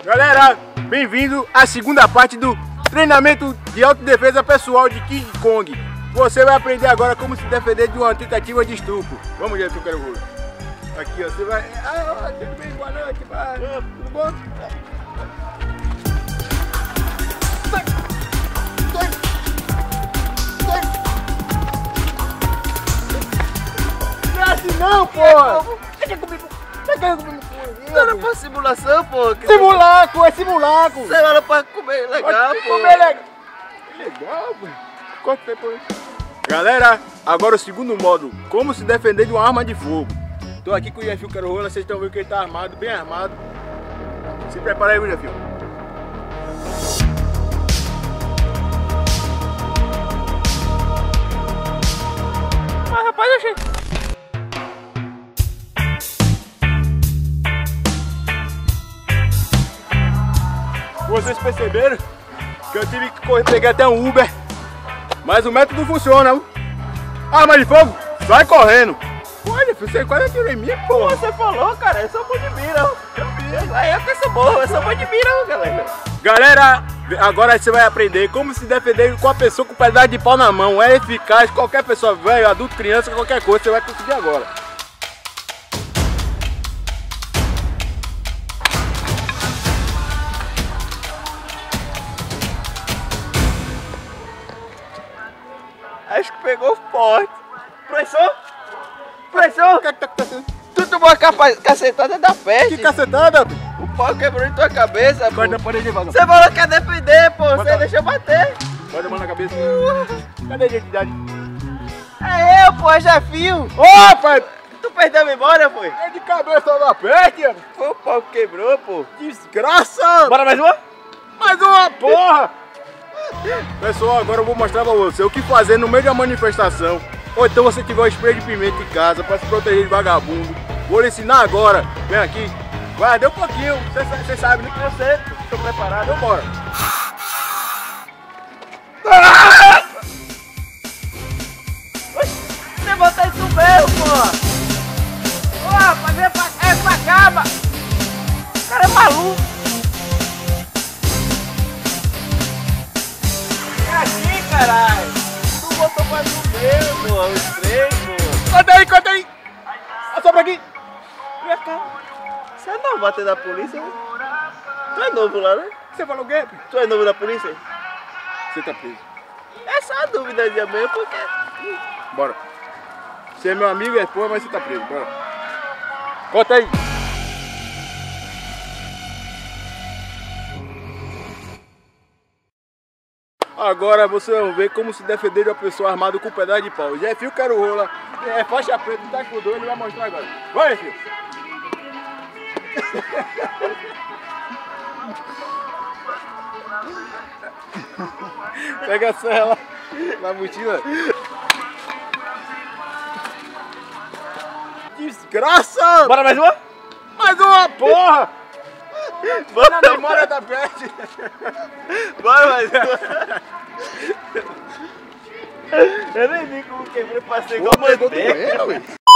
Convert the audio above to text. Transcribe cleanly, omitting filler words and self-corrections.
Galera, bem-vindo à segunda parte do treinamento de autodefesa pessoal de King Kong. Você vai aprender agora como se defender de uma tentativa de estupro. Vamos ver se eu quero ver. Aqui, ó, você vai... tudo bem? Boa noite, pai. Tudo bom? Não é assim não, porra! Não era pra simulação, pô. Simulacro, é simulacro! Você era pra comer legal, pô. Comer legal! Legal, pô. Quanto tempo aí? Galera, agora o segundo modo, como se defender de uma arma de fogo. Tô aqui com o Jefil Carola, vocês estão vendo que ele tá armado, bem armado. Se prepara aí, Jefil. Mas rapaz, eu achei. Vocês perceberam que eu tive que correr, peguei até um Uber, mas o método funciona, viu? Arma de fogo, sai correndo. Olha, você quase atirou em mim, pô. Você falou, cara, eu sou bom de mira. Aí eu sou bom, eu sou bom de mira, galera. Galera, agora você vai aprender como se defender com a pessoa com pedaço de pau na mão. É eficaz, qualquer pessoa, velho, adulto, criança, qualquer coisa, você vai conseguir agora. Acho que pegou forte. Professor? Professor? O que é que tá acontecendo? Tu tomou a cacetada da peste? Que cacetada? O pau quebrou em tua cabeça, pô. Corta na parede devagar. Você falou que ia defender, pô. Você deixou bater. Bota a mão na cabeça. Cadê a identidade? É eu, pô, é Jefil. Opa! Tu perdeu a memória, pô? É de cabeça na peste! Foi o pau que quebrou, pô. Desgraça! Bora mais uma? Mais uma porra! Pessoal, agora eu vou mostrar pra você o que fazer no meio de uma manifestação. Ou então você tiver um spray de pimenta em casa para se proteger de vagabundo. Vou lhe ensinar agora. Vem aqui. Vai, deu um pouquinho. Você sabe, né? Eu sei, tô preparado. Então bora. Você botou isso mesmo, pô. Ô, rapaz, vem pra cá, mano. O cara é maluco. É aqui, caralho. Tu botou mais um meu, pô. Os três, pô. Conta aí. Sopra aqui. Vem cá. Você é novo bater da polícia, né? Tu é novo lá, né? Você falou o quê? Tu é novo da polícia? Você tá preso. É só a dúvida de mesmo, porque... Bora. Você é meu amigo e é porra, mas você tá preso. Bora. Conta aí. Agora você vai ver como se defender de uma pessoa armada com um pedaço de pau. Jefil Carola, é faixa preta, tá com dor, ele vai mostrar agora. Vai, Jefil. Pega a cela na mochila. Desgraça! Bora mais uma? Mais uma porra! Bora na memória da peste! Bora mais uma! Eu nem vi como quebrei, passei igual Pô, pegou manteiga. doendo,